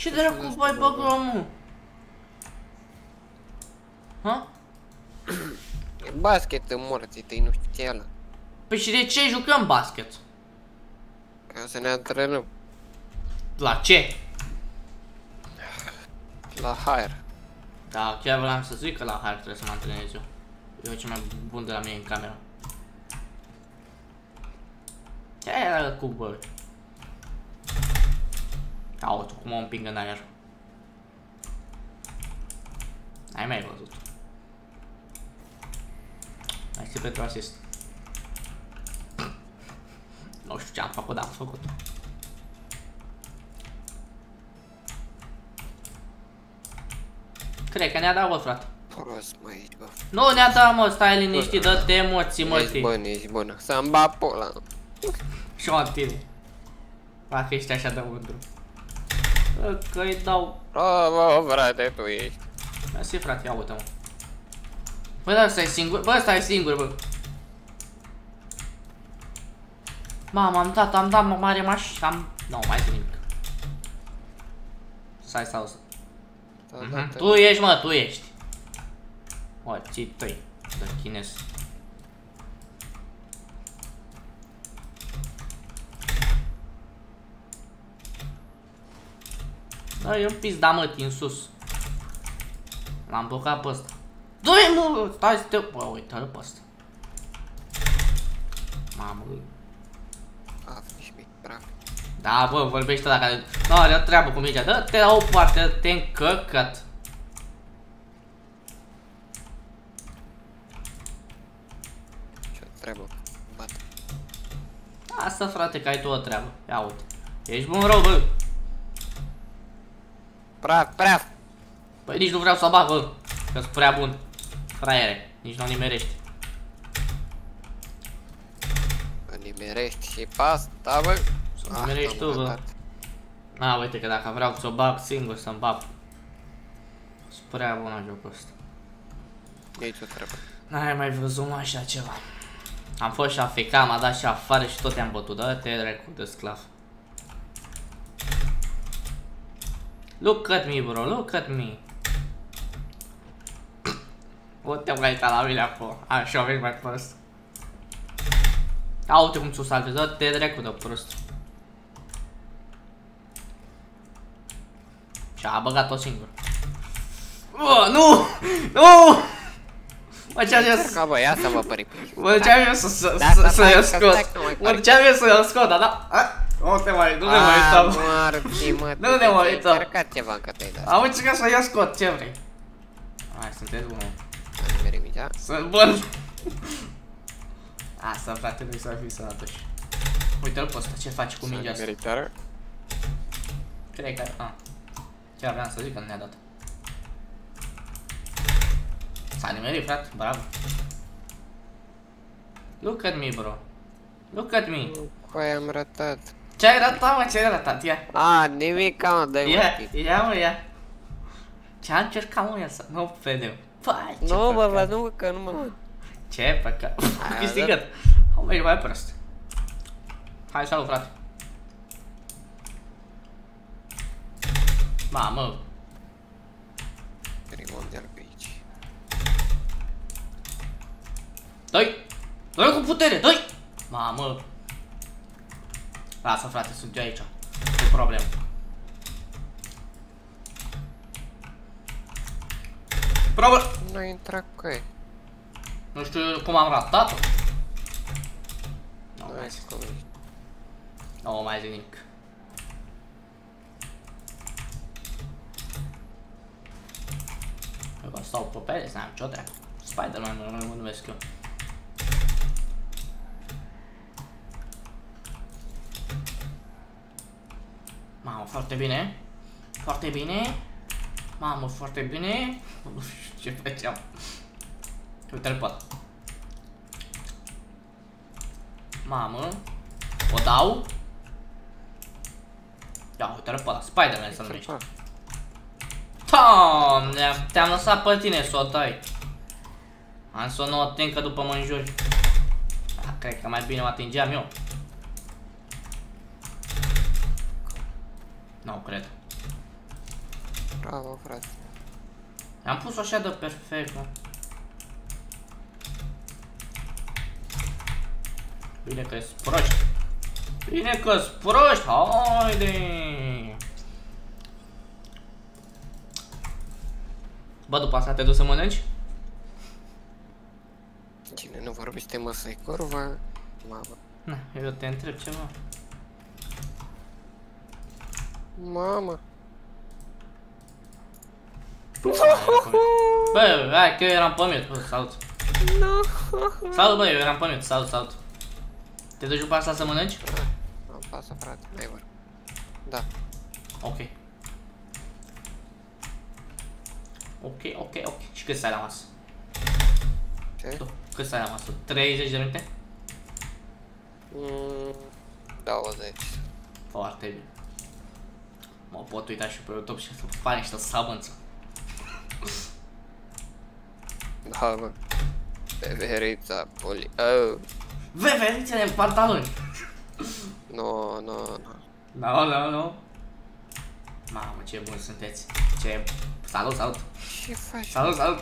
Ce dracu mai băgăm, mă? Ha? E basket în morții tăi, nu știu ce e ăla. Păi și de ce jucăm basket? Ca să ne antrenăm. La ce? La hire. Da, chiar vreau să zic că la hire trebuie să mă antrenez eu. Eu cel mai bun de la mine în camera. Ce era cu bă? Auto, cum mă împing în aer. Ai mai văzut. Mai știu pentru asist. Nu știu ce am făcut, dar am făcut. Cred că ne-a dat, bă, frate. Prost, mă, ești, bă. Nu ne-a dat, mă, stai liniștit, dă-te emoții, mă, Ești bun, ești bună. Să-mi bat pula. Și o tine. Dacă ești așa de mândru. Bă, că-i dau... Bă, frate, tu ești. Mersi, frate, ia uite, mă. Bă, dar stai singur, bă, stai singur, bă. Mamă, am dat mare maș, am... Nu, mai zic nimic. Stai, stau să... Tu ești, mă, tu ești. Mă, ții tăi, de chinez. Da, e un pizda, mă, din sus. L-am blocat pe ăsta. Dă-i, mă, stai să te... Bă, uite-l pe ăsta. Mamă. Ești mic, bravo. Da, bă, vorbește ăla care... Nu are o treabă cu mingea. Dă-te la o parte, te încăcat. Ce-o treabă? Bat. Asta, frate, că ai tu o treabă. Ia uite. Ești bun rău, bă. Praf, praf. Păi nici nu vreau să o bag, bă. Că-s prea bun. Fraiere, nici nu nimerești. Mă nimerești și pe asta, bă. Să nimerești tu, bă. A, uite că dacă vreau să o bag singur, să-mi bag. S prea bună jocul ăsta. Nici o treabă. N-ai mai văzut, mă, așa ceva. Am fost și AFK, m-a dat și afară și tot te-am bătut. Dă-te dracu de sclav. Look at me, bro, look at me. O, te-am uitat la mine acolo. Așa, vezi mai prost. A, uite cum ți-o salvezi, dă-te dracu de prost. Și a băgat-o singur. Nu! Nu! Mă, ce-am zis? Ca bă, ia să mă pări. Mă, ce-am zis să-i scot. Mă, ce-am zis să-i scot, dar da? Nu te mai uităm. Nu ne mai uităm. Încercat ceva că te-ai dat. Am încercat să ia scot, ce vrei? Hai, sunteți bun. Am nimerit mingea. Sunt bun. Asta, frate, nu-i să fii sănătoși. Uite-l pe ăsta, ce faci cu mingea asta? Meritare. Cred că... A. Chiar vreau să zic că nu ne-a dat. S-a nimerit, frate, bravo. Look at me, bro. Look at me. Coi am ratat. Ce ai ratat, mă, ce ai ratat? Ia. A, nimic, mă, dă-i mă. Ia, mă, ia. Ce-a încercat, mă, ia să... Nu vedem. Pai, ce nu, păcat. bă, nu, că nu mă văd. Ce păcat. Câștigat. Hai, mai prost. Hai, salut, frate. Mamă. Mondial pe aici. Dă-i! Dă-i cu putere, dă-i! Mamă. Lasă, frate, sunt eu aici. Nu problemă. Problemă. Nu intra cu ei. Nu știu cum am ratat-o. Nu mai zic nimic. Eu stau pe pere, n-am ce-o treabă. Spider-Man mă numesc eu. Mamă, foarte bine. Foarte bine. Mamă, foarte bine. Nu știu ce făceam. Uite-l pe ăla. Mamă. O dau. Ia, uite-l pe ăla. Spider-Man se numește. Doamne, te-am lăsat pe tine să o dai. Am să o nu ating că după mă înjuri. Cred că mai bine o atingeam eu. Nu cred. Bravo, frate. Am pus-o așa de perfect, mă. Bine că-s proști. Bine că-s proști, haide! Bă, după asta te duci să mănânci? Cine nu vorbește mă să-i curva, mamă. Na, eu te întreb ceva. Mamă. Bă, hai că eu eram pe mute, bă, salut. No. Salut, bă, eu eram pe mute, salut, salut. Te duci după asta să mănânci? Am pasă, frate, mai vor. Da. Ok. Ok. Și cât stai la masă? Ce? Tu, cât stai la masă? 30 de minute? 20. Foarte bine. Mă pot uita și pe YouTube și să fac niște sabănță. Da, mă. Beverița, poli... Oh. Veverițele în pantaloni! No. Nu. Mamă, ce buni sunteți. Ce... Salut. Ce faci? Salut.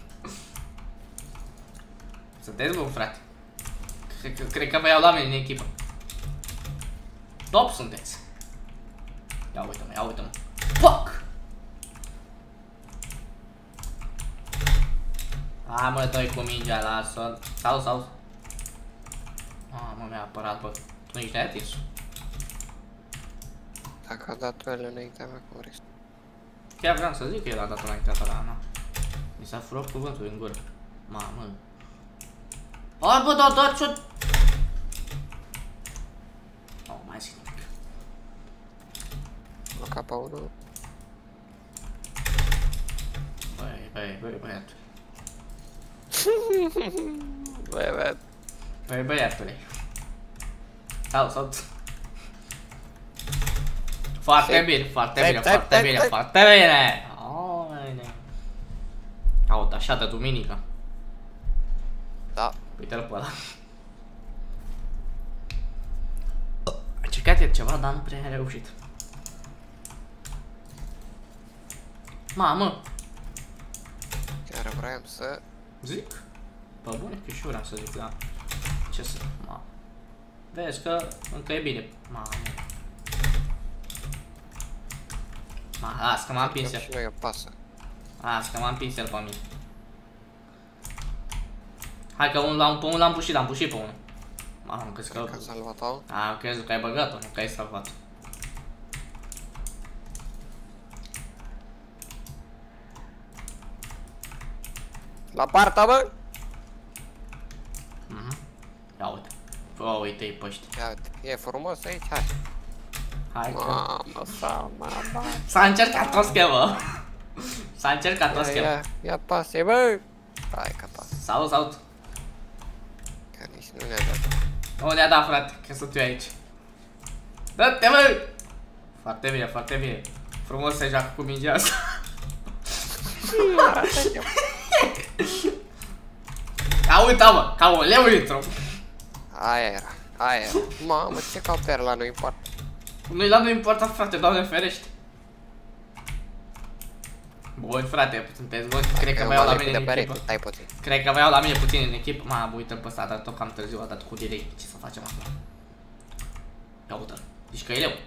Sunteți buni, frate. Cred că vă iau la mine în echipă. Top sunteți. Ia uite-mă. Fuck! Hai mă, dă-i cu mingea, lasă. Salut. Mamă, mi-a apărat, bă. Tu nici n-ai atins. Dacă a dat ele înaintea mea, cum vrei. Chiar vreau să zic că el a dat înaintea ta, dar na. Mi s-a furat cuvântul în gură. Mamă. Hai bă, da, ce... Nu mai zic nimic. La capa 1. Băiatul. Băiatule. Salut. Foarte bine. Aoleu. Aud, așa de duminică. Da. Uite-l pe ăla. A încercat el ceva, dar nu prea a reușit. Mamă! Chiar vreau să... Zic? Pe bune că și eu vreau să zic, da. Ce să... Mamă. Vezi că încă e bine. Mamă. Las că m-am împins el. Și noi apasă. Las că m-am împins el pe mine. Hai că l-am pușit pe unul. Mamă, am crezut că... Că a salvat-o. Am crezut că ai băgat-o, nu că ai salvat-o. La parta, bă! Ia uite. Bă, uite-i pe ăștia. Ia uite, e frumos aici, hai. Hai că... Mamă, mama. S-a încercat o schemă. S-a încercat o schemă. Ia pase, bă! Hai că pasă. Salut. Că nici nu ne-a dat. Nu ne-a dat, frate, că sunt eu aici. Dă-te, bă! Foarte bine. Frumos se joacă cu mingea asta. Ca uita, mă, ca un leu intru. Aia era. Mamă, ce caută la nu importă. Nu importă, frate, Doamne ferește. Bun, frate, sunteți buni. Cred că vă iau la mine în echipă. Stai puțin. Cred că vă iau la mine puțin în echipă. Mă, uite-l pe ăsta, dar tot cam târziu a dat cu direct. Ce să facem acum? Ia uite-l. Zici că e leu.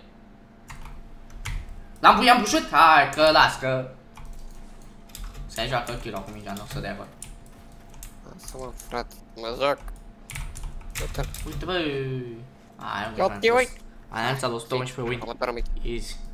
L-am bușit? Hai că las, că... Se joacă Kilo cu mingea, nu o să dea acolo. Lasă-mă, frate, mă joc. Uite, băi. Ai, Eu te uit. Aia am 111 win. Am dormit. Easy.